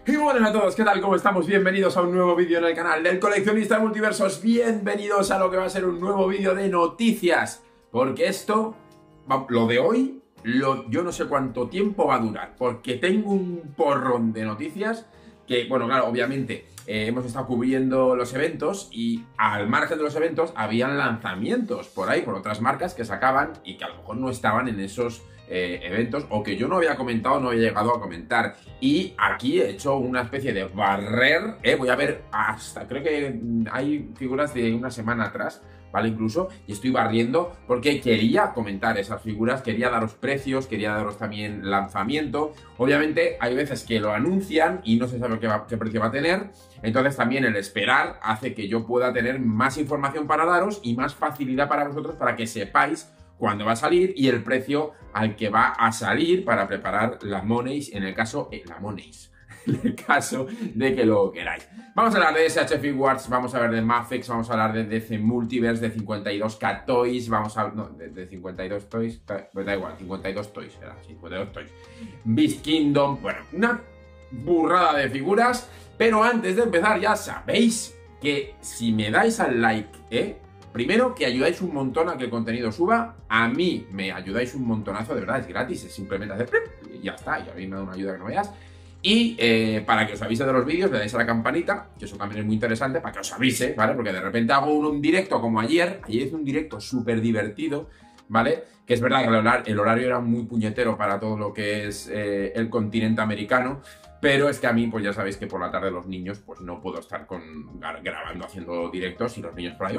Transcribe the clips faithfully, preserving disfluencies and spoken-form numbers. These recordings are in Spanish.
Y buenas a todos, ¿qué tal? ¿Cómo estamos? Bienvenidos a un nuevo vídeo en el canal del Coleccionista de Multiversos. Bienvenidos a lo que va a ser un nuevo vídeo de noticias. Porque esto, lo de hoy, lo, yo no sé cuánto tiempo va a durar. Porque tengo un porrón de noticias que, bueno, claro, obviamente eh, hemos estado cubriendo los eventos y al margen de los eventos habían lanzamientos por ahí, por otras marcas que sacaban y que a lo mejor no estaban en esos Eh, eventos o que yo no había comentado, no había llegado a comentar. Y aquí he hecho una especie de barrer, eh, voy a ver hasta, creo que hay figuras de una semana atrás, ¿vale? Incluso, y estoy barriendo porque quería comentar esas figuras, quería daros precios, quería daros también lanzamiento. Obviamente hay veces que lo anuncian y no se sabe qué, va, qué precio va a tener, entonces también el esperar hace que yo pueda tener más información para daros y más facilidad para vosotros para que sepáis cuándo va a salir y el precio al que va a salir para preparar la Moneys, en el caso, eh, la Moneys, en el caso de que lo queráis. Vamos a hablar de S H Figuarts, vamos a ver de Mafex, vamos a hablar de D C Multiverse, de cincuenta y dos K Toys, vamos a... no, de, de cincuenta y dos Toys, pues da igual, cincuenta y dos Toys, era cincuenta y dos Toys. Beast Kingdom, bueno, una burrada de figuras, pero antes de empezar ya sabéis que si me dais al like, ¿eh? Primero, que ayudáis un montón a que el contenido suba. A mí me ayudáis un montonazo, de verdad, es gratis. Es simplemente hacer y ya está. Y a mí me da una ayuda que no veas. Y eh, para que os avise de los vídeos, le dais a la campanita, que eso también es muy interesante, para que os avise, ¿vale? Porque de repente hago un, un directo como ayer. Ayer hice un directo súper divertido, ¿vale? Que es verdad que el horario, el horario era muy puñetero para todo lo que es eh, el continente americano. Pero es que a mí, pues ya sabéis que por la tarde los niños, pues no puedo estar con, grabando, haciendo directos y los niños por ahí...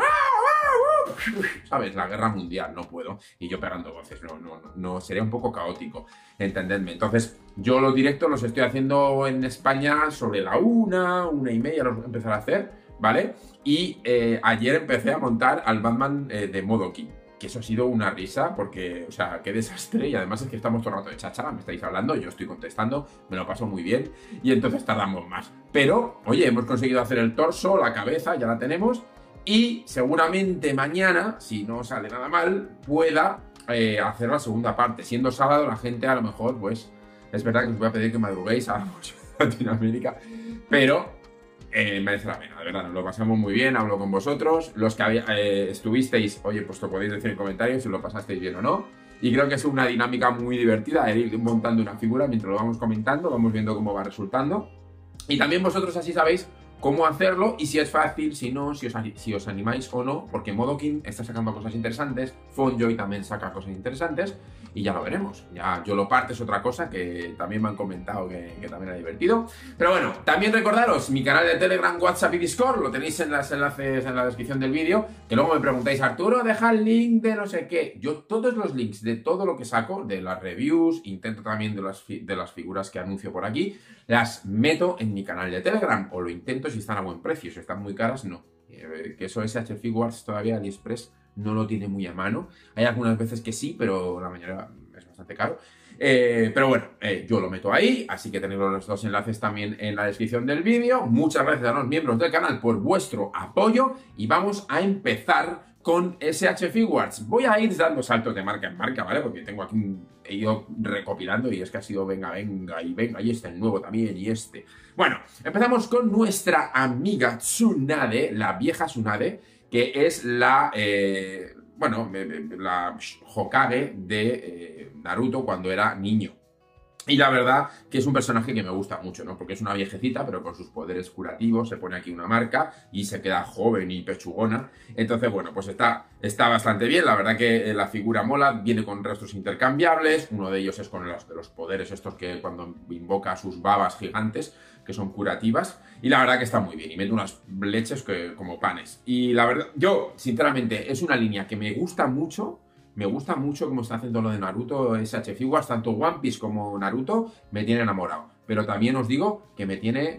¿Sabes? La guerra mundial, no puedo. Y yo pegando voces, no, no, no, no, sería un poco caótico, entendedme. Entonces, yo los directos los estoy haciendo en España sobre la una, una y media, los voy a empezar a hacer, ¿vale? Y eh, ayer empecé a montar al Batman eh, de Modoki, que eso ha sido una risa, porque, o sea, qué desastre, y además es que estamos todo el rato de cháchara, me estáis hablando, yo estoy contestando, me lo paso muy bien, y entonces tardamos más. Pero, oye, hemos conseguido hacer el torso, la cabeza, ya la tenemos, y seguramente mañana, si no sale nada mal, pueda eh, hacer la segunda parte. Siendo sábado, la gente a lo mejor, pues, es verdad que os voy a pedir que madruguéis a Latinoamérica, pero eh, merece la pena, de verdad, nos lo pasamos muy bien, hablo con vosotros. Los que había, eh, estuvisteis, oye, pues lo podéis decir en comentarios si lo pasasteis bien o no. Y creo que es una dinámica muy divertida, el ir montando una figura mientras lo vamos comentando, vamos viendo cómo va resultando. Y también vosotros así sabéis cómo hacerlo y si es fácil, si no, si os, si os animáis o no, porque Modokin está sacando cosas interesantes, Fonjoy también saca cosas interesantes y ya lo veremos. Ya Yo lo parte es otra cosa que también me han comentado que, que también era divertido. Pero bueno, también recordaros mi canal de Telegram, WhatsApp y Discord, lo tenéis en los enlaces en la descripción del vídeo, que luego me preguntáis, Arturo, deja el link de no sé qué. Yo todos los links de todo lo que saco, de las reviews, intento también de las, de las figuras que anuncio por aquí, las meto en mi canal de Telegram, o lo intento si están a buen precio, si están muy caras, no. Eh, que eso S H Figuarts todavía AliExpress no lo tiene muy a mano. Hay algunas veces que sí, pero la mayoría es bastante caro. Eh, pero bueno, eh, yo lo meto ahí, así que tenéis los dos enlaces también en la descripción del vídeo. Muchas gracias a los miembros del canal por vuestro apoyo y vamos a empezar con S H Figuarts. Voy a ir dando saltos de marca en marca, ¿vale? Porque tengo aquí un... he ido recopilando y es que ha sido venga, venga y venga, y este el nuevo también, y este. Bueno, empezamos con nuestra amiga Tsunade, la vieja Tsunade, que es la, eh, bueno, la Hokage de eh, Naruto cuando era niño. Y la verdad que es un personaje que me gusta mucho, ¿no? Porque es una viejecita, pero con sus poderes curativos, se pone aquí una marca y se queda joven y pechugona. Entonces, bueno, pues está, está bastante bien. La verdad que la figura mola, viene con restos intercambiables. Uno de ellos es con los de los poderes estos que cuando invoca sus babas gigantes, que son curativas. Y la verdad que está muy bien. Y mete unas leches que, como panes. Y la verdad, yo, sinceramente, es una línea que me gusta mucho. Me gusta mucho cómo está haciendo lo de Naruto S H Figuarts, tanto One Piece como Naruto me tiene enamorado. Pero también os digo que me tiene...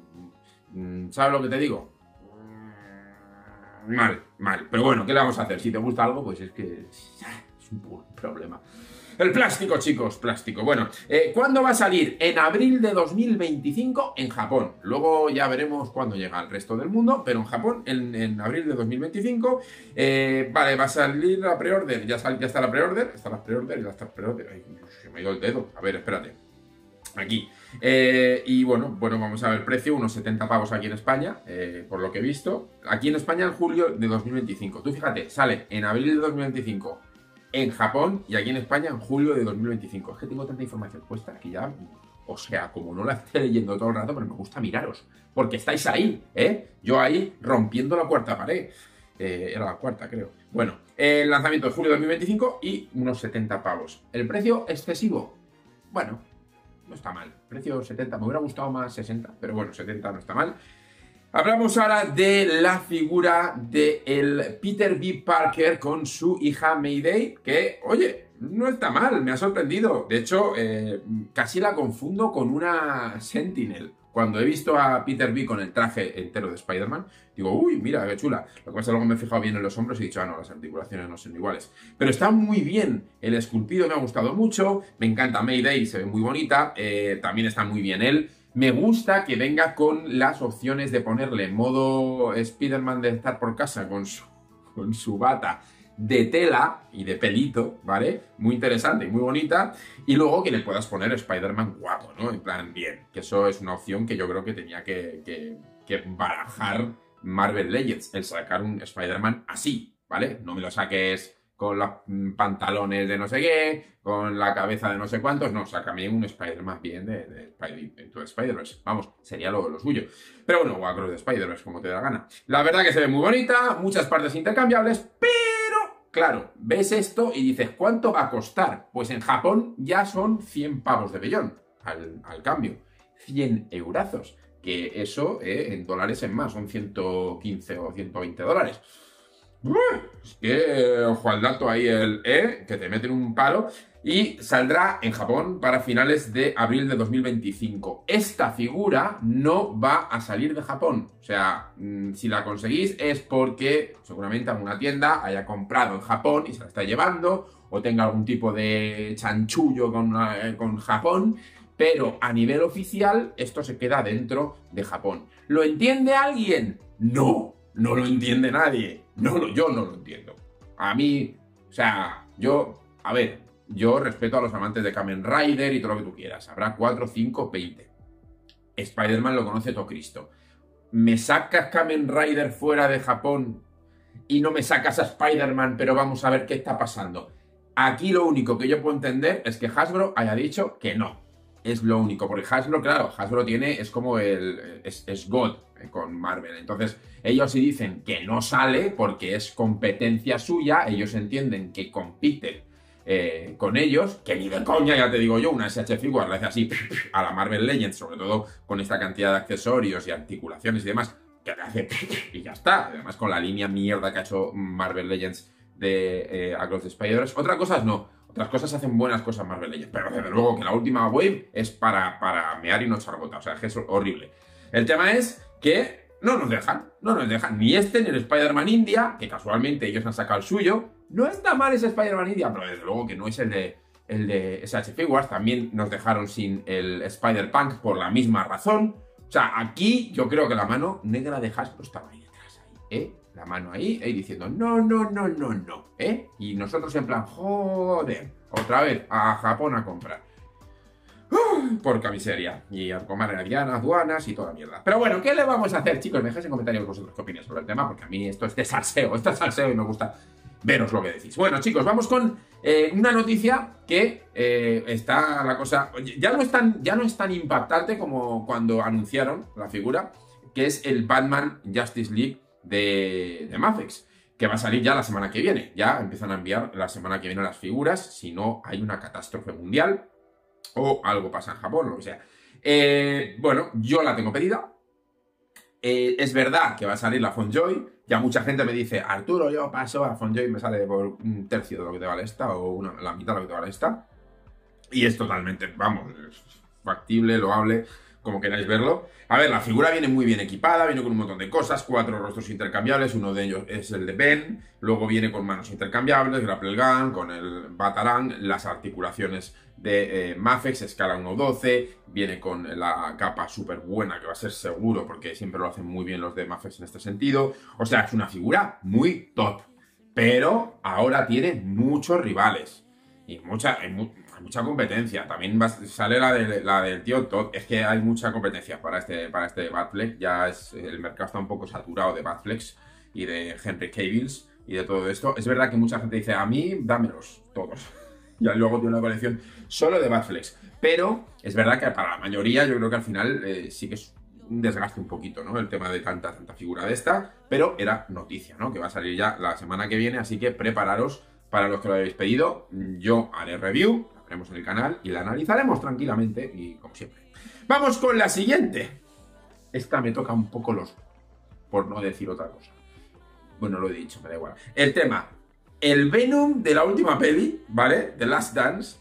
Mmm, ¿sabes lo que te digo? Mal, mal. Pero bueno, ¿qué le vamos a hacer? Si te gusta algo, pues es que es un problema. El plástico, chicos, plástico. Bueno, eh, ¿cuándo va a salir? En abril de dos mil veinticinco en Japón. Luego ya veremos cuándo llega al resto del mundo, pero en Japón, en, en abril de dos mil veinticinco. Eh, vale, va a salir la pre-order. Ya, ya está la pre-order. Está la pre-order, ya está la pre-order. Ay, se me ha ido el dedo. A ver, espérate. Aquí. Eh, y bueno, bueno, vamos a ver precio, unos setenta pavos aquí en España, eh, por lo que he visto. Aquí en España en julio de dos mil veinticinco. Tú fíjate, sale en abril de dos mil veinticinco en Japón y aquí en España en julio de dos mil veinticinco. Es que tengo tanta información puesta que ya... O sea, como no la estoy leyendo todo el rato, pero me gusta miraros. Porque estáis ahí, ¿eh? Yo ahí rompiendo la cuarta pared. Eh, era la cuarta, creo. Bueno, el lanzamiento de julio de dos mil veinticinco y unos setenta pavos. ¿El precio excesivo? Bueno, no está mal. Precio setenta, me hubiera gustado más sesenta, pero bueno, setenta no está mal. Hablamos ahora de la figura de el Peter B. Parker con su hija Mayday, que, oye, no está mal, me ha sorprendido. De hecho, eh, casi la confundo con una Sentinel. Cuando he visto a Peter B. con el traje entero de Spider-Man, digo, uy, mira, qué chula. Lo que pasa es que luego me he fijado bien en los hombros y he dicho, ah, no, las articulaciones no son iguales. Pero está muy bien, el esculpido me ha gustado mucho, me encanta Mayday, se ve muy bonita, eh, también está muy bien él. Me gusta que venga con las opciones de ponerle modo Spider-Man de estar por casa con su, con su bata de tela y de pelito, ¿vale? Muy interesante y muy bonita. Y luego que le puedas poner Spider-Man guapo, ¿no? En plan, bien. Que eso es una opción que yo creo que tenía que, que, que barajar Marvel Legends. El sacar un Spider-Man así, ¿vale? No me lo saques con los pantalones de no sé qué, con la cabeza de no sé cuántos. No, sácame un Spider-Man bien de, de, de, de Spider-Verse. Vamos, sería lo, lo suyo. Pero bueno, o Across de Spider-Verse, como te da la gana. La verdad que se ve muy bonita, muchas partes intercambiables, pero... Claro, ves esto y dices, ¿cuánto va a costar? Pues en Japón ya son cien pavos de bellón al, al cambio. cien eurazos. Que eso, eh, en dólares en más, son ciento quince o ciento veinte dólares. Uf, es que, ojo al dato ahí, el E, que te meten un palo. Y saldrá en Japón para finales de abril de dos mil veinticinco. Esta figura no va a salir de Japón. O sea, si la conseguís es porque seguramente alguna tienda haya comprado en Japón y se la está llevando, o tenga algún tipo de chanchullo con, con Japón. Pero a nivel oficial, esto se queda dentro de Japón. ¿Lo entiende alguien? No, no lo entiende nadie. No, no, yo no lo entiendo. A mí, o sea, yo, a ver... Yo respeto a los amantes de Kamen Rider y todo lo que tú quieras. Habrá cuatro, cinco, veinte. Spider-Man lo conoce todo Cristo. ¿Me sacas Kamen Rider fuera de Japón y no me sacas a Spider-Man, pero vamos a ver qué está pasando? Aquí lo único que yo puedo entender es que Hasbro haya dicho que no. Es lo único, porque Hasbro, claro, Hasbro tiene, es como el, es, es God con Marvel. Entonces, ellos sí dicen que no sale porque es competencia suya, ellos entienden que compiten Eh, con ellos, que ni de coña, ya te digo yo, una S H Figure le hace así a la Marvel Legends, sobre todo con esta cantidad de accesorios y articulaciones y demás, que le hace y ya está. Además con la línea mierda que ha hecho Marvel Legends de eh, Across the Spider-Verse. Otras cosas no, otras cosas hacen buenas cosas Marvel Legends, pero desde luego que la última wave es para, para mear y no echar gota, o sea, que es horrible. El tema es que no nos dejan, no nos dejan, ni este ni el Spider-Man India, que casualmente ellos han sacado el suyo. No está mal ese Spider-Man India, pero desde luego que no es el de, el de S H Figures. También nos dejaron sin el Spider-Punk por la misma razón. O sea, aquí yo creo que la mano negra de Hasbro estaba ahí detrás, ahí, ¿eh? La mano ahí, ahí diciendo, no, no, no, no, no, ¿eh? Y nosotros en plan, joder, otra vez a Japón a comprar. Porca miseria. Y a comer aduanas y toda mierda. Pero bueno, ¿qué le vamos a hacer, chicos? Me dejáis en comentarios vosotros qué opináis sobre el tema, porque a mí esto es de salseo, esto es salseo y me gusta veros lo que decís. Bueno, chicos, vamos con eh, una noticia que eh, está la cosa... Ya no, es tan, ya no es tan impactante como cuando anunciaron la figura, que es el Batman Justice League de, de Mafex, que va a salir ya la semana que viene. Ya empiezan a enviar la semana que viene las figuras, si no hay una catástrofe mundial o algo pasa en Japón, lo que sea. Eh, bueno, yo la tengo pedida. Eh, es verdad que va a salir la Fonjoy. Ya mucha gente me dice, Arturo, yo paso a Fonjoy y me sale por un tercio de lo que te vale esta o una, la mitad de lo que te vale esta. Y es totalmente, vamos, es factible, loable, como queráis verlo. A ver, la figura viene muy bien equipada, viene con un montón de cosas, cuatro rostros intercambiables, uno de ellos es el de Ben, luego viene con manos intercambiables, grapple gun, con el Batarang, las articulaciones de eh, Mafex, escala uno doce, viene con la capa súper buena, que va a ser seguro, porque siempre lo hacen muy bien los de Mafex en este sentido. O sea, es una figura muy top, pero ahora tiene muchos rivales. Y mucha, hay mucha competencia. También va, sale la, de, la del tío Todd. Es que hay mucha competencia para este, para este Batfleck. Ya es, el mercado está un poco saturado de Batflecks y de Henry Cavills y de todo esto. Es verdad que mucha gente dice, a mí, dámelos todos. Y luego tiene una colección solo de Batflecks. Pero es verdad que para la mayoría yo creo que al final eh, sí que es un desgaste un poquito, ¿no? El tema de tanta, tanta figura de esta. Pero era noticia, ¿no? Que va a salir ya la semana que viene. Así que prepararos para los que lo habéis pedido. Yo haré review, la veremos en el canal y la analizaremos tranquilamente y como siempre. Vamos con la siguiente. Esta me toca un poco los... por no decir otra cosa. Bueno, lo he dicho, me da igual. El tema... El Venom de la última peli, ¿vale? The Last Dance.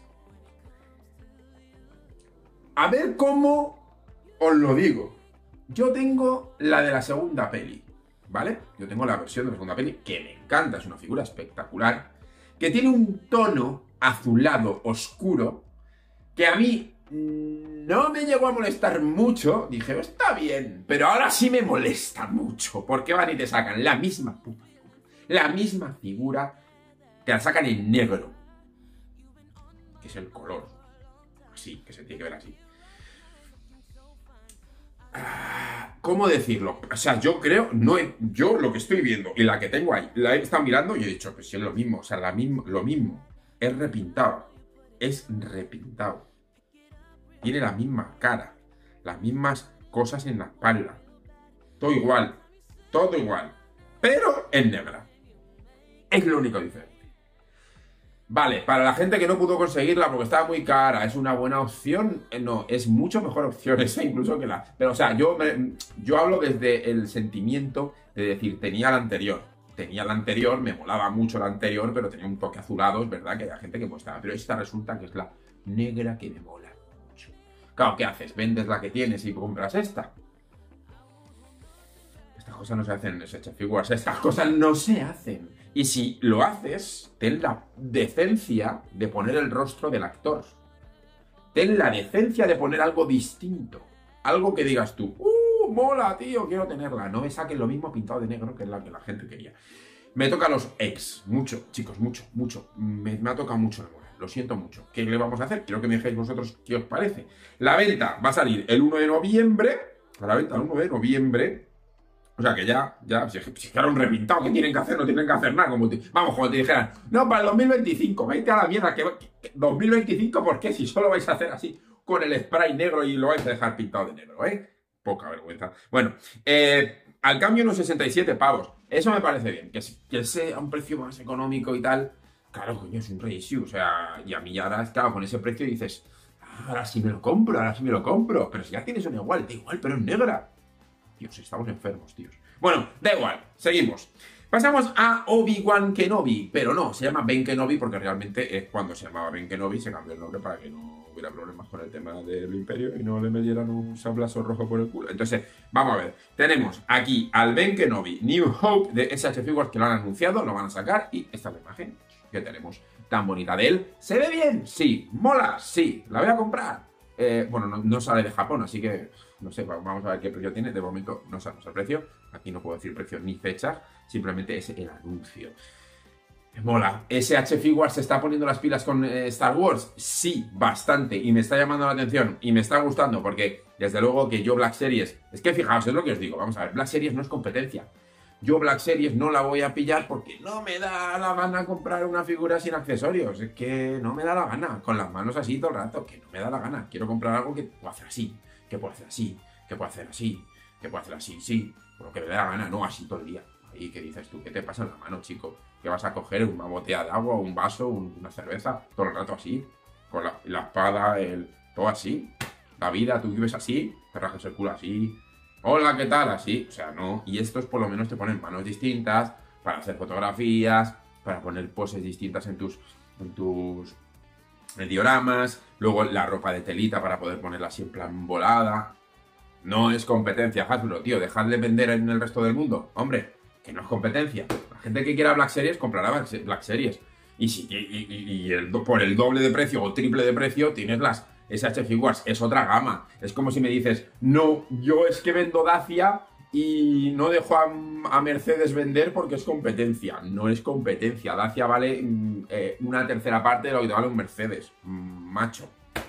A ver cómo os lo digo. Yo tengo la de la segunda peli, ¿vale? Yo tengo la versión de la segunda peli, que me encanta, es una figura espectacular, que tiene un tono azulado oscuro, que a mí no me llegó a molestar mucho. Dije, está bien, pero ahora sí me molesta mucho, porque van y te sacan la misma puta figura, la misma figura, te la sacan en negro, que es el color, así, que se tiene que ver así. ¿Cómo decirlo? O sea, yo creo, no he, yo lo que estoy viendo y la que tengo ahí, la he estado mirando y he dicho, pues si es lo mismo, o sea, la mismo, lo mismo, es repintado, es repintado, tiene la misma cara, las mismas cosas en la espalda, todo igual, todo igual, pero en negra, es lo único diferente. Vale, para la gente que no pudo conseguirla porque estaba muy cara, ¿es una buena opción? Eh, no, es mucho mejor opción esa incluso que la... Pero, o sea, yo, me, yo hablo desde el sentimiento de decir, tenía la anterior. Tenía la anterior, me molaba mucho la anterior, pero tenía un toque azulado, es verdad que había gente que me gustaba. Pero esta resulta que es la negra que me mola mucho. Claro, ¿qué haces? ¿Vendes la que tienes y compras esta? Estas cosas no se hacen en S H Figures, estas cosas no se hacen. Y si lo haces, ten la decencia de poner el rostro del actor. Ten la decencia de poner algo distinto. Algo que digas tú, ¡uh, mola, tío, quiero tenerla! No me saquen lo mismo pintado de negro que es la que la gente quería. Me toca los ex, mucho, chicos, mucho, mucho. Me, me ha tocado mucho la moral, lo siento mucho. ¿Qué le vamos a hacer? Quiero que me dejéis vosotros qué os parece. La venta va a salir el uno de noviembre. A la venta el uno de noviembre. O sea que ya, ya, si, si era un repintado, ¿qué tienen que hacer? No tienen que hacer nada. Como te, vamos, como te dijeran, no, para el dos mil veinticinco, vete a la mierda, que, que dos mil veinticinco, ¿por qué? Si solo vais a hacer así, con el spray negro y lo vais a dejar pintado de negro, ¿eh? Poca vergüenza. Bueno, eh, al cambio unos sesenta y siete pavos. Eso me parece bien, que, que sea un precio más económico y tal. Claro, coño, es un reissue, o sea, y a mí ya ahora, claro, con ese precio dices, ah, ahora sí me lo compro, ahora sí me lo compro. Pero si ya tienes una igual, da igual, pero en negra. Dios, estamos enfermos, tíos. Bueno, da igual, seguimos. Pasamos a Obi-Wan Kenobi, pero no, se llama Ben Kenobi porque realmente es cuando se llamaba Ben Kenobi, se cambió el nombre para que no hubiera problemas con el tema del Imperio y no le metieran un sablazo rojo por el culo. Entonces, vamos a ver, tenemos aquí al Ben Kenobi New Hope de S H Figures que lo han anunciado, lo van a sacar y esta es la imagen que tenemos tan bonita de él. ¿Se ve bien? Sí. ¿Mola? Sí. ¿La voy a comprar? Eh, bueno, no, no sale de Japón, así que no sé, vamos a ver qué precio tiene. De momento no sabemos el precio. Aquí no puedo decir precio ni fecha, simplemente es el anuncio. Mola. ¿S H Figures se está poniendo las pilas con eh, Star Wars? Sí, bastante. Y me está llamando la atención y me está gustando porque, desde luego, que yo Black Series... Es que fijaos, es lo que os digo. Vamos a ver, Black Series no es competencia. Yo Black Series no la voy a pillar porque no me da la gana comprar una figura sin accesorios. Es que no me da la gana. Con las manos así todo el rato. Que no me da la gana. Quiero comprar algo que pueda hacer así. Que pueda hacer así. Que pueda hacer así. Que pueda hacer así. Sí. Por lo que me da la gana. No así todo el día. Ahí, ¿qué dices tú? ¿Qué te pasa en la mano, chico? ¿Que vas a coger una botella de agua, un vaso, una cerveza? Todo el rato así. Con la, la espada, el... todo así. La vida, tú vives así. Te rajas el culo así. Hola, ¿qué tal? Así, o sea, no. Y estos por lo menos te ponen manos distintas para hacer fotografías, para poner poses distintas en tus, en tus dioramas. Luego la ropa de telita para poder ponerla así en plan volada. No es competencia, Hasbro, tío. Dejad de vender en el resto del mundo. Hombre, que no es competencia. La gente que quiera Black Series comprará Black Series. Y, si, y, y, y el, por el doble de precio o triple de precio tienes las... S H Figures es otra gama. Es como si me dices, no, yo es que vendo Dacia y no dejo a, a Mercedes vender porque es competencia. No es competencia. Dacia vale eh, una tercera parte de lo que te vale un Mercedes. Macho.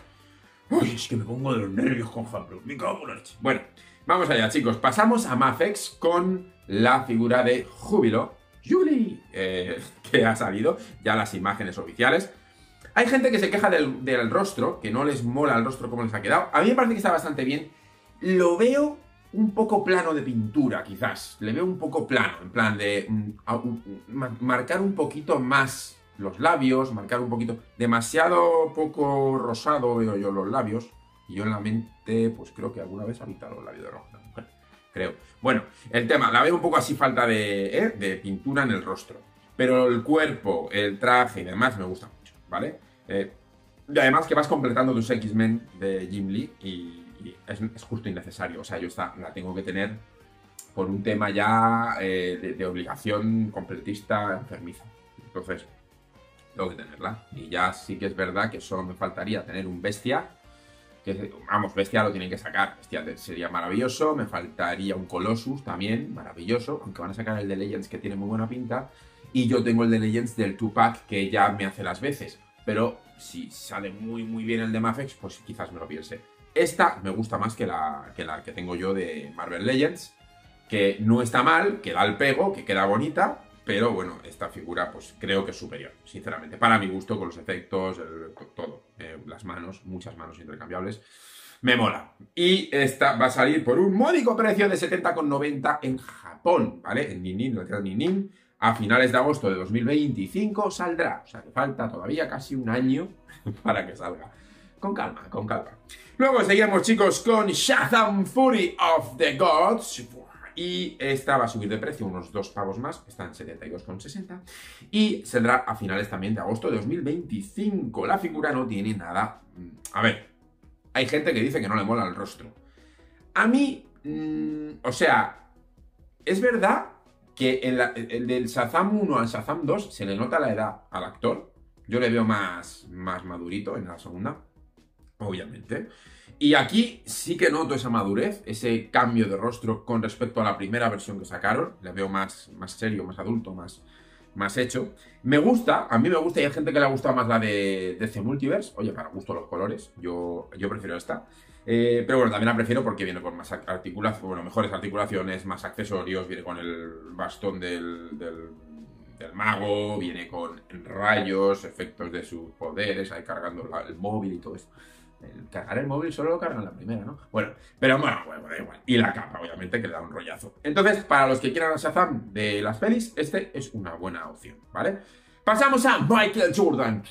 Uy, es que me pongo de los nervios con Fanbro. Me cago en la leche. Bueno, vamos allá, chicos. Pasamos a Mafex con la figura de Júbilo, Julie, eh, que ha salido. Ya las imágenes oficiales. Hay gente que se queja del, del rostro, que no les mola el rostro como les ha quedado. A mí me parece que está bastante bien. Lo veo un poco plano de pintura, quizás. Le veo un poco plano, en plan de um, um, marcar un poquito más los labios, marcar un poquito... Demasiado poco rosado veo yo los labios. Y yo en la mente, pues creo que alguna vez ha pintado los labios de rojo, la mujer. Creo. Bueno, el tema, la veo un poco así falta de, ¿eh? de pintura en el rostro. Pero el cuerpo, el traje y demás me gusta mucho, ¿vale? Eh, y además que vas completando tus X-Men de Jim Lee y, y es, es justo innecesario. O sea, yo esta la tengo que tener por un tema ya eh, de, de obligación completista enfermiza. Entonces, tengo que tenerla. Y ya sí que es verdad que solo me faltaría tener un Bestia. Que, vamos, Bestia lo tienen que sacar. Bestia sería maravilloso. Me faltaría un Colossus también, maravilloso. Aunque van a sacar el de Legends, que tiene muy buena pinta. Y yo tengo el de Legends del Tupac, que ya me hace las veces. Pero si sale muy muy bien el de Mafex, pues quizás me lo piense. Esta me gusta más que la, que la que tengo yo de Marvel Legends. Que no está mal, que da el pego, que queda bonita. Pero bueno, esta figura pues creo que es superior, sinceramente. Para mi gusto, con los efectos, el, todo. Eh, las manos, muchas manos intercambiables. Me mola. Y esta va a salir por un módico precio de setenta con noventa en Japón, ¿vale? En Ninin, la tienda Ninin. A finales de agosto de dos mil veinticinco saldrá. O sea, que falta todavía casi un año para que salga. Con calma, con calma. Luego seguimos, chicos, con Shazam Fury of the Gods. Y esta va a subir de precio unos dos pavos más, está en setenta y dos con sesenta. Y saldrá a finales también de agosto de dos mil veinticinco. La figura no tiene nada... A ver, hay gente que dice que no le mola el rostro. A mí, mmm, o sea, es verdad que en la, el del Shazam uno al Shazam dos se le nota la edad al actor. Yo le veo más, más madurito en la segunda, obviamente. Y aquí sí que noto esa madurez, ese cambio de rostro con respecto a la primera versión que sacaron. Le veo más, más serio, más adulto, más, más hecho. Me gusta, a mí me gusta y hay gente que le ha gustado más la de D C Multiverse. Oye, para gusto los colores, yo, yo prefiero esta. Eh, pero bueno, también la prefiero porque viene con más articulaciones, bueno, mejores articulaciones, más accesorios, viene con el bastón del, del, del mago, viene con rayos, efectos de sus poderes, ahí cargando la, el móvil y todo eso. El cargar el móvil solo lo cargan la primera, ¿no? Bueno, pero bueno, bueno, da igual. Y la capa, obviamente, que le da un rollazo. Entonces, para los que quieran a Shazam de las pelis, este es una buena opción, ¿vale? Pasamos a Michael Jordan.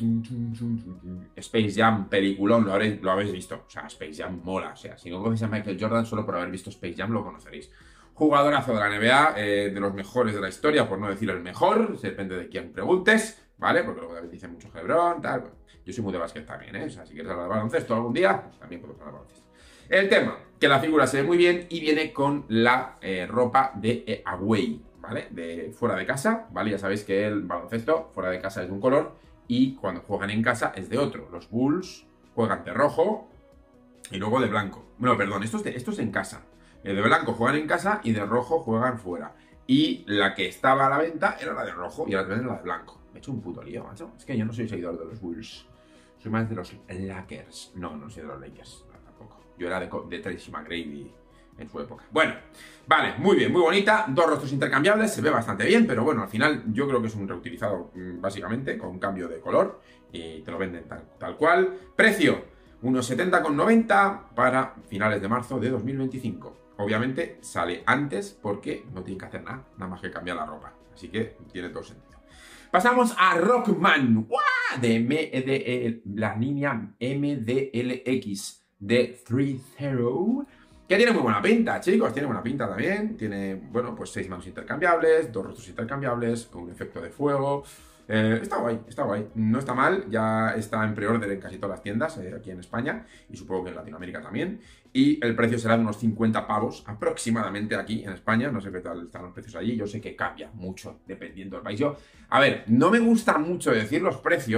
Space Jam, peliculón, lo habréis, lo habéis visto. O sea, Space Jam mola. O sea, si no conocéis a Michael Jordan, solo por haber visto Space Jam lo conoceréis. Jugadorazo de la N B A, eh, de los mejores de la historia, por no decir el mejor. Depende de quién preguntes, ¿vale? Porque luego también dicen mucho LeBron, tal. Bueno, yo soy muy de básquet también, ¿eh? O sea, si quieres hablar de baloncesto algún día, pues también puedo hablar de baloncesto. El tema, que la figura se ve muy bien y viene con la eh, ropa de eh, away, ¿vale? De fuera de casa, ¿vale? Ya sabéis que el baloncesto fuera de casa es de un color y cuando juegan en casa es de otro. Los Bulls juegan de rojo y luego de blanco. Bueno, perdón, esto es, de, esto es en casa. El de blanco juegan en casa y de rojo juegan fuera. Y la que estaba a la venta era la de rojo y ahora te venden la de blanco. Me he hecho un puto lío, macho. Es que yo no soy seguidor de los Bulls. Soy más de los Lakers. No, no soy de los Lakers. No, tampoco. Yo era de, de Tracy McGrady en su época. Bueno, vale, muy bien, muy bonita. Dos rostros intercambiables, se ve bastante bien, pero bueno, al final yo creo que es un reutilizado básicamente, con cambio de color. Y te lo venden tal, tal cual. Precio, unos setenta con noventa para finales de marzo de dos mil veinticinco. Obviamente sale antes porque no tiene que hacer nada, nada más que cambiar la ropa. Así que tiene todo sentido. Pasamos a Rockman, ¡Uah! de M D L, la línea M D L X de tres cero, que tiene muy buena pinta, chicos, tiene buena pinta también. Tiene, bueno, pues seis manos intercambiables, dos rostros intercambiables, un efecto de fuego. Eh, está guay, está guay, no está mal, ya está en pre-order en casi todas las tiendas eh, aquí en España y supongo que en Latinoamérica también. Y el precio será de unos cincuenta pavos aproximadamente aquí en España, no sé qué tal están los precios allí, yo sé que cambia mucho dependiendo del país. Yo, a ver, no me gusta mucho decir los precios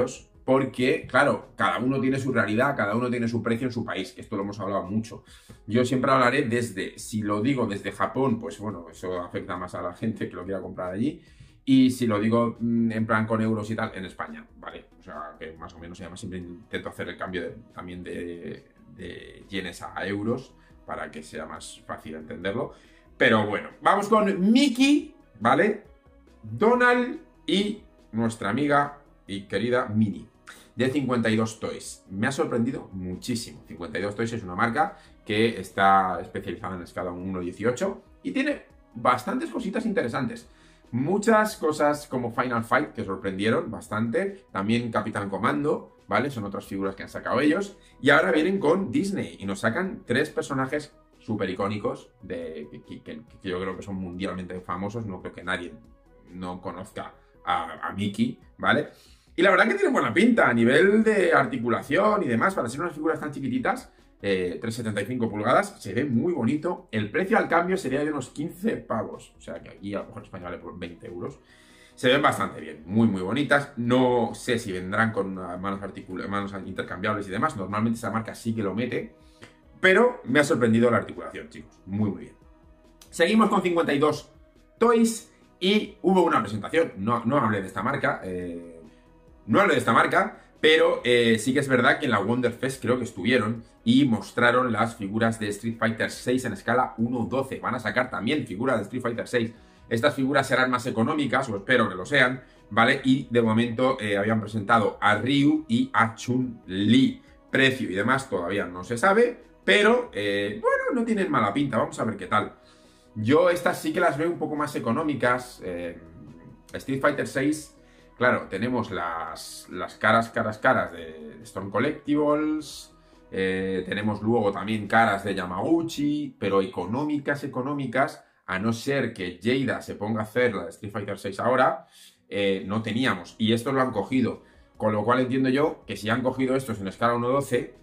porque, claro, cada uno tiene su realidad, cada uno tiene su precio en su país, que esto lo hemos hablado mucho. Yo siempre hablaré desde, si lo digo desde Japón, pues bueno, eso afecta más a la gente que lo quiera comprar allí. Y si lo digo en plan con euros y tal, en España, ¿vale? O sea, que más o menos, y además siempre intento hacer el cambio de, también de, de yenes a euros para que sea más fácil entenderlo. Pero bueno, vamos con Mickey, ¿vale? Donald y nuestra amiga y querida Minnie, de cincuenta y dos Toys. Me ha sorprendido muchísimo. cincuenta y dos Toys es una marca que está especializada en escala uno dieciocho y tiene bastantes cositas interesantes. Muchas cosas como Final Fight que sorprendieron bastante. También Capitán Comando, ¿vale? Son otras figuras que han sacado ellos. Y ahora vienen con Disney y nos sacan tres personajes súper icónicos de, que, que, que yo creo que son mundialmente famosos. No creo que nadie no conozca a, a Mickey, ¿vale? Y la verdad que tiene buena pinta a nivel de articulación y demás. Para ser unas figuras tan chiquititas, eh, tres coma setenta y cinco pulgadas, se ve muy bonito. El precio al cambio sería de unos quince pavos. O sea que aquí a lo mejor en España vale por veinte euros. Se ven bastante bien, muy muy bonitas. No sé si vendrán con manos, articula manos intercambiables y demás. Normalmente esa marca sí que lo mete. Pero me ha sorprendido la articulación, chicos. Muy muy bien. Seguimos con cincuenta y dos Toys y hubo una presentación. No, no hablé de esta marca. Eh, no hablé de esta marca. Pero eh, sí que es verdad que en la Wonderfest creo que estuvieron y mostraron las figuras de Street Fighter seis en escala uno doce. Van a sacar también figuras de Street Fighter seis. Estas figuras serán más económicas, o espero que lo sean, ¿vale? Y de momento eh, habían presentado a Ryu y a Chun-Li. Precio y demás todavía no se sabe, pero eh, bueno, no tienen mala pinta. Vamos a ver qué tal. Yo estas sí que las veo un poco más económicas. Eh, Street Fighter seis... Claro, tenemos las, las caras, caras, caras de Storm Collectibles, eh, tenemos luego también caras de Yamaguchi, pero económicas, económicas, a no ser que Jada se ponga a hacer la de Street Fighter seis ahora, eh, no teníamos. Y estos lo han cogido, con lo cual entiendo yo que si han cogido estos en escala uno doce,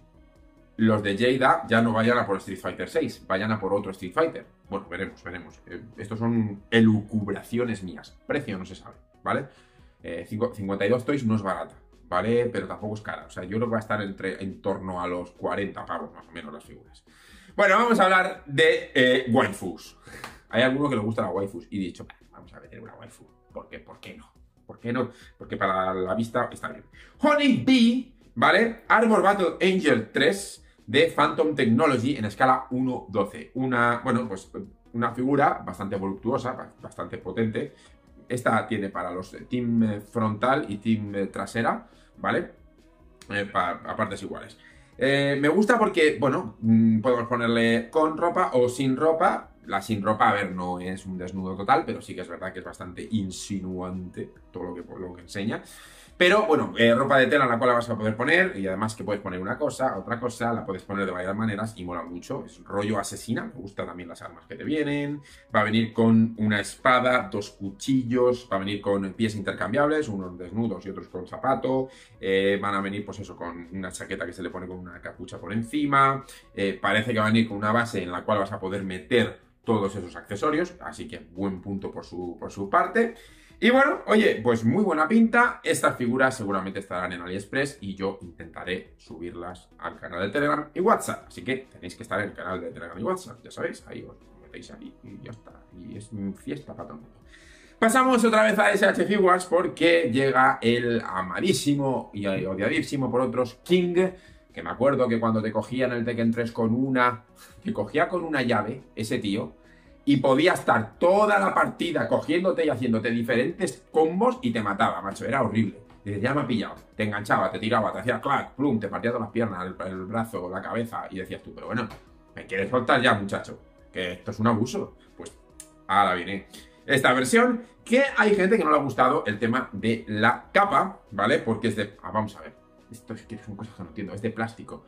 los de Jada ya no vayan a por Street Fighter seis, vayan a por otro Street Fighter. Bueno, veremos, veremos. Eh, estos son elucubraciones mías, precio no se sabe, ¿vale? Eh, cincuenta y dos Toys no es barata, ¿vale? Pero tampoco es cara. O sea, yo creo que va a estar entre, en torno a los cuarenta pavos, más o menos, las figuras. Bueno, vamos a hablar de eh, waifus. Hay alguno que le gusta la waifus y he dicho, vamos a meter una waifu. ¿Por qué? ¿Por qué no? ¿Por qué no? Porque para la vista está bien. Honey Bee, ¿vale? Armor Battle Angel tres de Phantom Technology en escala uno doce. Una, bueno, pues una figura bastante voluptuosa, bastante potente. Esta tiene para los team frontal y team trasera, ¿vale? Eh, para, a partes iguales. Eh, me gusta porque, bueno, mmm, podemos ponerle con ropa o sin ropa. La sin ropa, a ver, no es un desnudo total, pero sí que es verdad que es bastante insinuante todo lo que, lo que enseña. Pero, bueno, eh, ropa de tela en la cual la vas a poder poner y además que puedes poner una cosa, otra cosa, la puedes poner de varias maneras y mola mucho. Es rollo asesina, me gustan también las armas que te vienen. Va a venir con una espada, dos cuchillos, va a venir con pies intercambiables, unos desnudos y otros con zapato. Eh, van a venir, pues eso, con una chaqueta que se le pone con una capucha por encima. Eh, parece que va a venir con una base en la cual vas a poder meter todos esos accesorios, así que buen punto por su, por su parte. Y bueno, oye, pues muy buena pinta. Estas figuras seguramente estarán en AliExpress y yo intentaré subirlas al canal de Telegram y WhatsApp. Así que tenéis que estar en el canal de Telegram y WhatsApp, ya sabéis, ahí os metéis ahí y ya está. Y es fiesta para todo el mundo. Pasamos otra vez a S H Figuarts porque llega el amadísimo y odiadísimo por otros King, que me acuerdo que cuando te cogía en el Tekken tres con una... que cogía con una llave, ese tío... Y podía estar toda la partida cogiéndote y haciéndote diferentes combos y te mataba, macho. Era horrible. Dices, ya me ha pillado. Te enganchaba, te tiraba, te hacía clac, plum, te partía todas las piernas, el, el brazo, la cabeza. Y decías tú, pero bueno, me quieres soltar ya, muchacho. Que esto es un abuso. Pues ahora viene esta versión que hay gente que no le ha gustado el tema de la capa, ¿vale? Porque es de... Ah, vamos a ver. Esto es que son cosas que no entiendo. Es de plástico.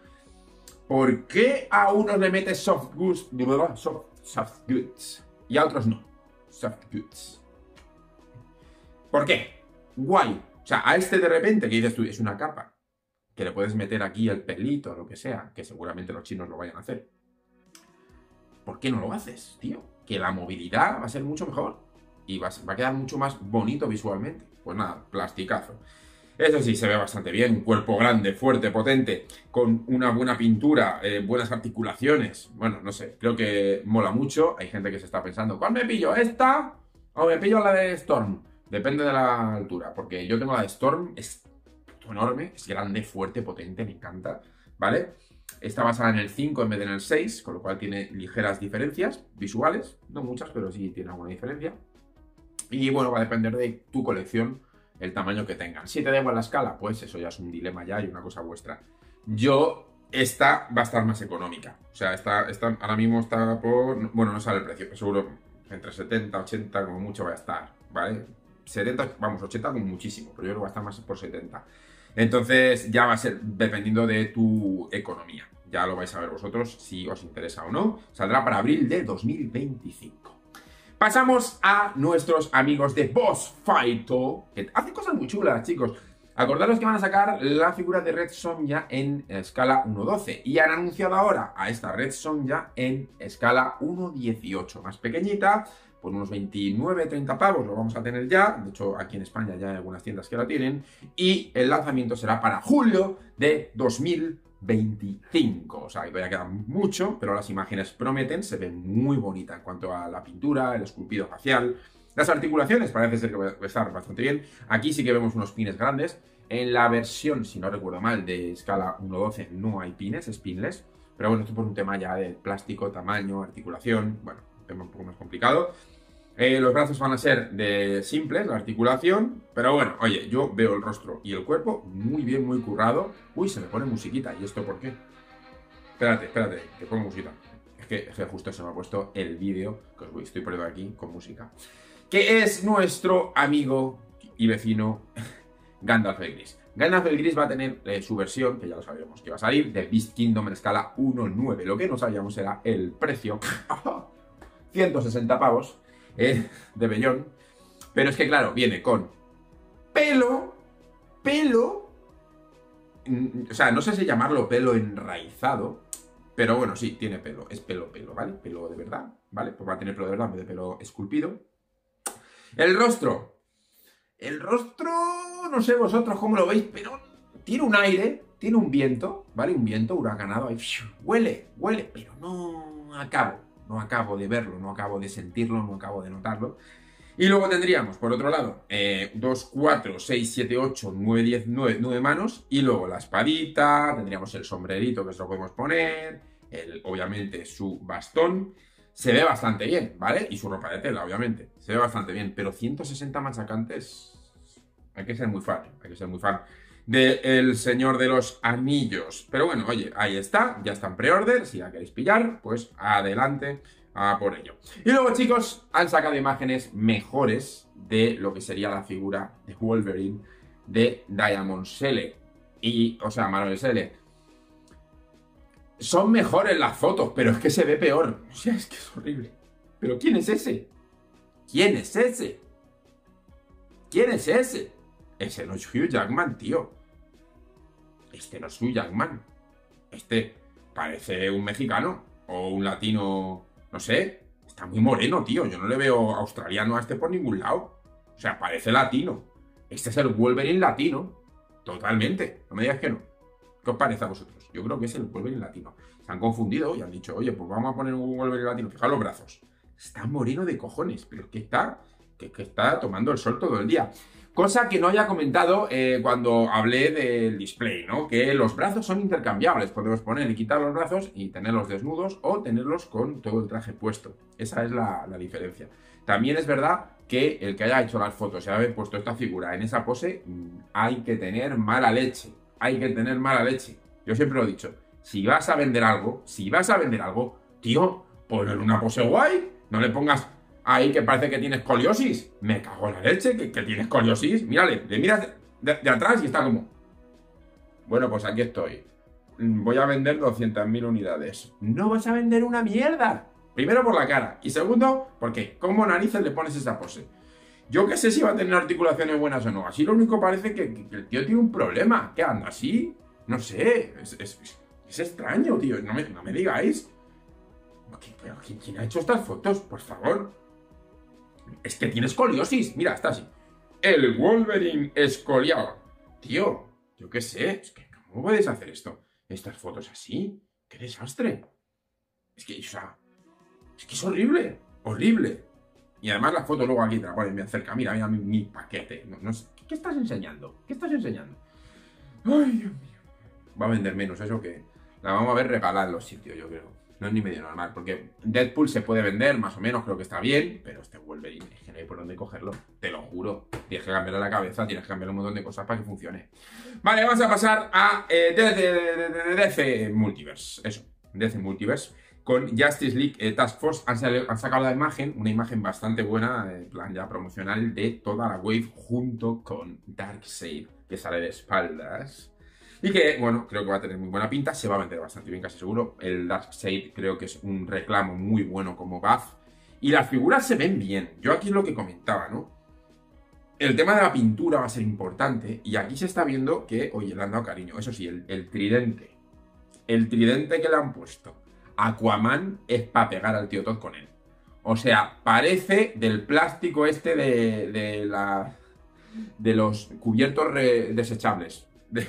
¿Por qué a unos le metes soft goods, soft, soft goods y a otros no? Soft goods. ¿Por qué? Guay. O sea, a este de repente que dices tú, es una capa, que le puedes meter aquí el pelito o lo que sea, que seguramente los chinos lo vayan a hacer. ¿Por qué no lo haces, tío? Que la movilidad va a ser mucho mejor y va a, va a quedar mucho más bonito visualmente. Pues nada, plasticazo. Eso sí, se ve bastante bien, cuerpo grande, fuerte, potente, con una buena pintura, eh, buenas articulaciones. Bueno, no sé, creo que mola mucho. Hay gente que se está pensando, ¿cuál me pillo? ¿Esta? ¿O me pillo la de Storm? Depende de la altura, porque yo tengo la de Storm, es enorme, es grande, fuerte, potente, me encanta, ¿vale? Está basada en el cinco en vez de en el seis, con lo cual tiene ligeras diferencias visuales, no muchas, pero sí tiene alguna diferencia. Y bueno, va a depender de tu colección, el tamaño que tengan. Si te da igual la escala, pues eso ya es un dilema ya y una cosa vuestra. Yo, esta va a estar más económica. O sea, esta, esta ahora mismo está por... Bueno, no sale el precio, pero seguro entre setenta, ochenta, como mucho va a estar, ¿vale? setenta, vamos, ochenta como muchísimo, pero yo creo que va a estar más por setenta. Entonces ya va a ser dependiendo de tu economía. Ya lo vais a ver vosotros si os interesa o no. Saldrá para abril de dos mil veinticinco. Pasamos a nuestros amigos de Boss Fighter, que hacen cosas muy chulas, chicos. Acordaros que van a sacar la figura de Red Sonja en escala uno doce y han anunciado ahora a esta Red Sonja en escala uno dieciocho, más pequeñita, por unos veintinueve treinta pavos lo vamos a tener ya. De hecho, aquí en España ya hay algunas tiendas que la tienen. Y el lanzamiento será para julio de dos mil veinticinco. O sea, que todavía queda mucho, pero las imágenes prometen. Se ve muy bonita en cuanto a la pintura, el esculpido facial. Las articulaciones parece ser que va a estar bastante bien. Aquí sí que vemos unos pines grandes. En la versión, si no recuerdo mal, de escala uno doce no hay pines, es pinless. Pero bueno, esto por un tema ya de plástico, tamaño, articulación. Bueno, un tema un poco más complicado. Eh, los brazos van a ser de simples, la articulación, pero bueno, oye, yo veo el rostro y el cuerpo muy bien, muy currado. Uy, se me pone musiquita, ¿y esto por qué? Espérate, espérate, que pongo musiquita. Es que, es que justo se me ha puesto el vídeo que os estoy poniendo aquí con música. Que es nuestro amigo y vecino Gandalf el Gris. Gandalf el Gris va a tener eh, su versión, que ya lo sabíamos que iba a salir, de Beast Kingdom en escala uno nueve. Lo que no sabíamos era el precio. ciento sesenta pavos. Eh, de vellón, pero es que claro, viene con pelo, pelo, o sea, no sé si llamarlo pelo enraizado, pero bueno, sí, tiene pelo, es pelo, pelo, ¿vale? Pelo de verdad, ¿vale? Pues va a tener pelo de verdad en vez de pelo esculpido. El rostro, el rostro, no sé vosotros cómo lo veis, pero tiene un aire, tiene un viento, ¿vale? Un viento huracanado, ahí, huele, huele, pero no acabo. No acabo de verlo, no acabo de sentirlo, no acabo de notarlo. Y luego tendríamos, por otro lado, eh, dos, cuatro, seis, siete, ocho, nueve, diez, nueve, nueve manos. Y luego la espadita, tendríamos el sombrerito que se lo podemos poner, el, obviamente su bastón. Se ve bastante bien, ¿vale? Y su ropa de tela, obviamente. Se ve bastante bien, pero ciento sesenta machacantes... Hay que ser muy fan, hay que ser muy fan de El Señor de los Anillos. Pero bueno, oye, ahí está, ya está en pre-order. Si la queréis pillar, pues adelante a por ello. Y luego, chicos, han sacado imágenes mejores de lo que sería la figura de Wolverine de Diamond Select. Y, o sea, Marvel Select. Son mejores las fotos, pero es que se ve peor. O sea, es que es horrible. ¿Pero quién es ese? ¿Quién es ese? ¿Quién es ese? Ese no es Hugh Jackman, tío. Este no es Hugh Jackman. Este parece un mexicano o un latino, no sé. Está muy moreno, tío. Yo no le veo australiano a este por ningún lado. O sea, parece latino. Este es el Wolverine latino. Totalmente. No me digas que no. ¿Qué os parece a vosotros? Yo creo que es el Wolverine latino. Se han confundido y han dicho, oye, pues vamos a poner un Wolverine latino. Fijaos los brazos. Está moreno de cojones. Pero es que está, que, que está tomando el sol todo el día. Cosa que no haya comentado eh, cuando hablé del display, ¿no? Que los brazos son intercambiables. Podemos poner y quitar los brazos y tenerlos desnudos o tenerlos con todo el traje puesto. Esa es la, la diferencia. También es verdad que el que haya hecho las fotos y haber puesto esta figura en esa pose, hay que tener mala leche. Hay que tener mala leche. Yo siempre lo he dicho. Si vas a vender algo, si vas a vender algo, tío, ponle una pose guay. No le pongas... ahí que parece que tienes escoliosis. Me cago en la leche, que, que tienes escoliosis. Mírale, le miras de, de, de atrás y está como... Bueno, pues aquí estoy. Voy a vender doscientas mil unidades. No vas a vender una mierda. Primero por la cara. Y segundo, porque ¿cómo narices le pones esa pose? Yo qué sé si va a tener articulaciones buenas o no. Así lo único parece que, que, que el tío tiene un problema. ¿Qué anda así? No sé. Es, es, es extraño, tío. No me, no me digáis. ¿Pero quién, quién ha hecho estas fotos? Por favor. Es que tiene escoliosis. Mira, está así. El Wolverine escoliado. tío, yo qué sé, es que ¿cómo puedes hacer esto? Estas fotos así, qué desastre. Es que, o sea, es que es horrible, horrible. Y además la foto luego aquí te la ponen bien cerca. Mira, mira mi, mi paquete. No, no sé, ¿qué estás enseñando? ¿Qué estás enseñando? Ay, Dios mío. Va a vender menos eso que la vamos a ver regalada en los sitios, yo creo. No es ni medio normal, porque Deadpool se puede vender, más o menos, creo que está bien, pero este Wolverine es que no hay por dónde cogerlo, te lo juro. Tienes que cambiarle la cabeza, tienes que cambiar un montón de cosas para que funcione. Vale, vamos a pasar a eh, D C, D C Multiverse, eso, D C Multiverse. Con Justice League eh, Task Force han, salido, han sacado la imagen, una imagen bastante buena, en plan ya promocional, de toda la wave junto con Darkseid, que sale de espaldas. Y que, bueno, creo que va a tener muy buena pinta, se va a vender bastante bien, casi seguro. El Darkseid creo que es un reclamo muy bueno como buff. Y las figuras se ven bien. Yo aquí es lo que comentaba, ¿no? El tema de la pintura va a ser importante. Y aquí se está viendo que, oye, le han dado cariño. Eso sí, el, el tridente. El tridente que le han puesto Aquaman es para pegar al tío Todd con él. O sea, parece del plástico este de, de la... de los cubiertos re, desechables. De...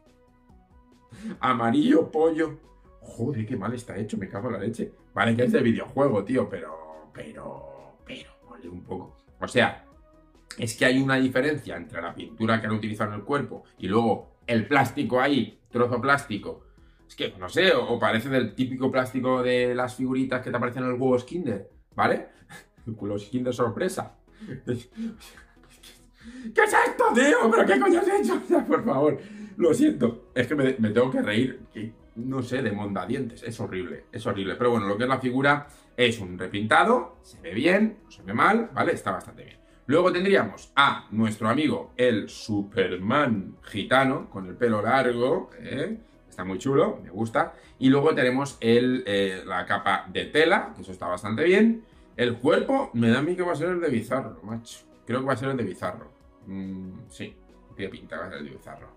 Amarillo, pollo. Joder, qué mal está hecho, me cago en la leche. Vale que es de videojuego, tío, pero... Pero... Pero... Ponle un poco. O sea, es que hay una diferencia entre la pintura que han utilizado en el cuerpo y luego el plástico ahí, trozo plástico. Es que, no sé, o, o parece del típico plástico de las figuritas que te aparecen en los huevos Kinder, ¿vale? Los Kinder sorpresa. ¿Qué es esto, tío? ¿Pero qué coño has hecho? O sea, por favor, lo siento. Es que me, me tengo que reír, que, no sé, de mondadientes. Es horrible, es horrible. Pero bueno, lo que es la figura es un repintado, se ve bien, no se ve mal, ¿vale? Está bastante bien. Luego tendríamos a nuestro amigo, el Superman gitano, con el pelo largo, ¿eh? Está muy chulo, me gusta. Y luego tenemos el, eh, la capa de tela, que eso está bastante bien. El cuerpo, me da a mí que va a ser el de Bizarro, macho. Creo que va a ser el de Bizarro. Mm, sí, tiene pinta que va a ser el de Bizarro.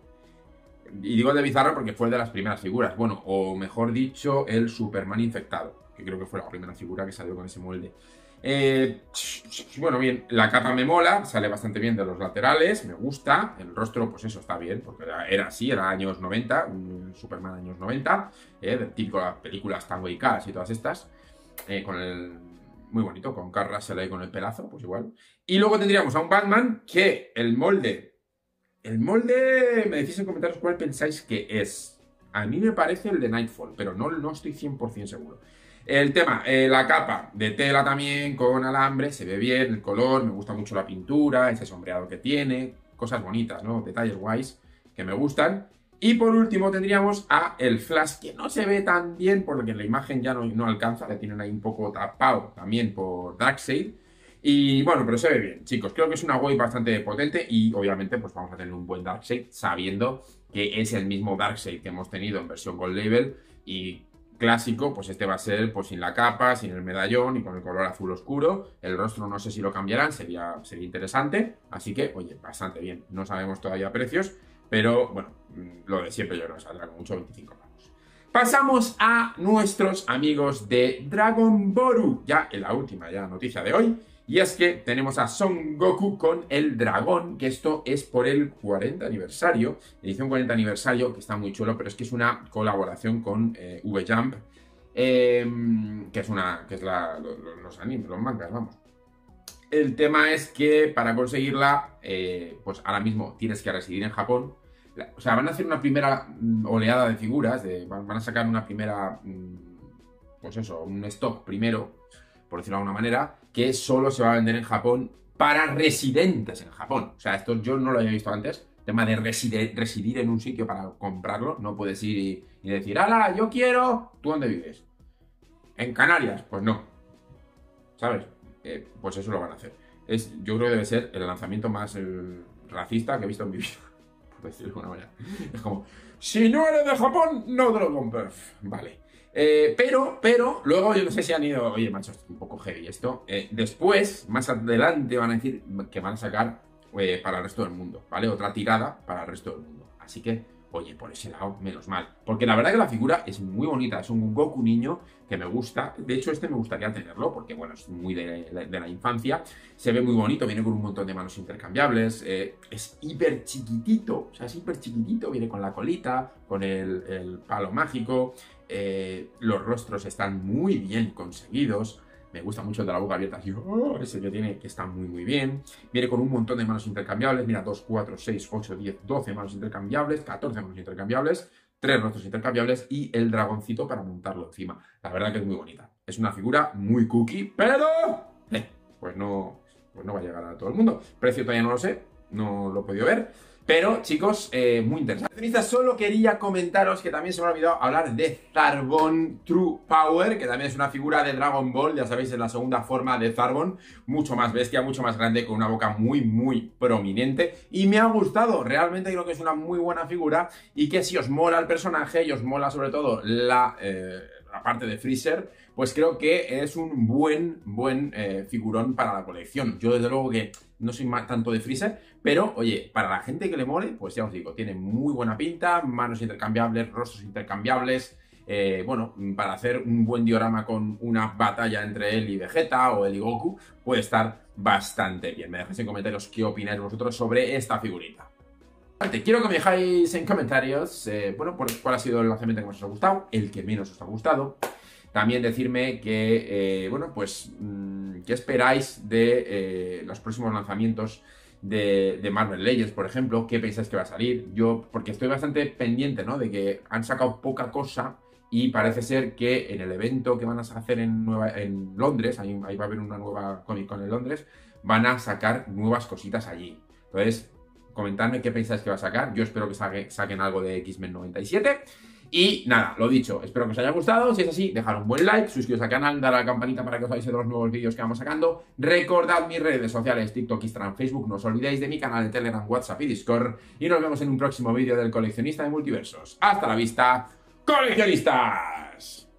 Y digo el de Bizarro porque fue el de las primeras figuras. Bueno, o mejor dicho, el Superman infectado, que creo que fue la primera figura que salió con ese molde. Eh, bueno, bien, la capa me mola, sale bastante bien de los laterales, me gusta. El rostro, pues eso, está bien, porque era, era así, era años noventa, un Superman años noventa, eh, del típico de las películas Tango y Cash y todas estas, eh, con el... muy bonito, con Kurt Russell ahí con el pelazo, pues igual. Y luego tendríamos a un Batman que el molde... El molde, me decís en comentarios cuál pensáis que es. A mí me parece el de Nightfall, pero no, no estoy cien por cien seguro. El tema, eh, la capa de tela también con alambre, se ve bien, el color, me gusta mucho la pintura, ese sombreado que tiene, cosas bonitas, ¿no? Detalles guays que me gustan. Y por último tendríamos a el Flash, que no se ve tan bien porque la imagen ya no, no alcanza, le tienen ahí un poco tapado también por Darkseid. Y bueno, pero se ve bien, chicos. Creo que es una wave bastante potente y obviamente pues vamos a tener un buen Darkseid sabiendo que es el mismo Darkseid que hemos tenido en versión Gold Label y clásico, pues este va a ser pues sin la capa, sin el medallón y con el color azul oscuro. El rostro no sé si lo cambiarán, sería, sería interesante. Así que, oye, bastante bien. No sabemos todavía precios, pero bueno, lo de siempre yo creo que saldrá con mucho veinticinco pavos. Pasamos a nuestros amigos de Dragon Boru, ya en la última ya noticia de hoy. Y es que tenemos a Son Goku con el dragón, que esto es por el cuarenta aniversario, edición cuarenta aniversario, que está muy chulo, pero es que es una colaboración con eh, V-Jump, eh, que es una que es la, los, los animes, los mangas, vamos. El tema es que para conseguirla, eh, pues ahora mismo tienes que residir en Japón. O sea, van a hacer una primera oleada de figuras, de, van a sacar una primera, pues eso, un stock primero, por decirlo de alguna manera, que solo se va a vender en Japón para residentes en Japón. O sea, esto yo no lo había visto antes. El tema de reside, residir en un sitio para comprarlo. No puedes ir y, y decir, ¡hala, yo quiero! ¿Tú dónde vives? ¿En Canarias? Pues no. ¿Sabes? Eh, pues eso lo van a hacer. Es, yo creo que debe ser el lanzamiento más eh, racista que he visto en mi vida. Por decirlo de alguna manera. Es como, si no eres de Japón, no te lo compres. Vale. Eh, pero, pero, luego yo no sé si han ido, oye, macho, es un poco heavy esto. Eh, después, más adelante, van a decir que van a sacar eh, para el resto del mundo, ¿vale? Otra tirada para el resto del mundo. Así que, oye, por ese lado, menos mal. Porque la verdad que la figura es muy bonita, es un Goku niño que me gusta. De hecho, este me gustaría tenerlo porque, bueno, es muy de, de, de la infancia. Se ve muy bonito, viene con un montón de manos intercambiables. Eh, es hiper chiquitito, o sea, es hiper chiquitito. Viene con la colita, con el, el palo mágico. Eh, los rostros están muy bien conseguidos. Me gusta mucho el de la boca abierta, así, oh, ese que tiene, que está muy muy bien. Viene con un montón de manos intercambiables, mira, dos, cuatro, seis, ocho, diez, doce manos intercambiables, catorce manos intercambiables, tres rostros intercambiables y el dragoncito para montarlo encima. La verdad que es muy bonita. Es una figura muy cookie, pero eh, pues, no, pues no va a llegar a todo el mundo. Precio todavía no lo sé, no lo he podido ver. Pero, chicos, eh, muy interesante. Solo quería comentaros que también se me ha olvidado hablar de Zarbon True Power, que también es una figura de Dragon Ball, ya sabéis, es la segunda forma de Zarbon, mucho más bestia, mucho más grande, con una boca muy, muy prominente. Y me ha gustado, realmente creo que es una muy buena figura y que si os mola el personaje y os mola sobre todo la... Eh, la parte de Freezer, pues creo que es un buen, buen eh, figurón para la colección. Yo desde luego que no soy más tanto de Freezer, pero oye, para la gente que le mole, pues ya os digo, tiene muy buena pinta, manos intercambiables, rostros intercambiables, eh, bueno, para hacer un buen diorama con una batalla entre él y Vegeta o él y Goku, puede estar bastante bien. Me dejáis en comentarios qué opináis vosotros sobre esta figurita. Quiero que me dejáis en comentarios, eh, bueno, por cuál ha sido el lanzamiento que más os ha gustado, el que menos os ha gustado. También decirme que, eh, bueno, pues, mmm, ¿qué esperáis de eh, los próximos lanzamientos de, de Marvel Legends, por ejemplo? ¿Qué pensáis que va a salir? Yo, porque estoy bastante pendiente, ¿no? De que han sacado poca cosa y parece ser que en el evento que van a hacer en, Nueva, en Londres, ahí, ahí va a haber una nueva Comic Con en Londres, van a sacar nuevas cositas allí. Entonces... comentadme qué pensáis que va a sacar. Yo espero que saque, saquen algo de X-Men noventa y siete. Y nada, lo dicho, espero que os haya gustado. Si es así, dejad un buen like, suscribiros al canal, dar a la campanita para que os avise de los nuevos vídeos que vamos sacando. Recordad mis redes sociales, TikTok, Instagram, Facebook. No os olvidéis de mi canal de Telegram, WhatsApp y Discord. Y nos vemos en un próximo vídeo del coleccionista de multiversos. ¡Hasta la vista, coleccionistas!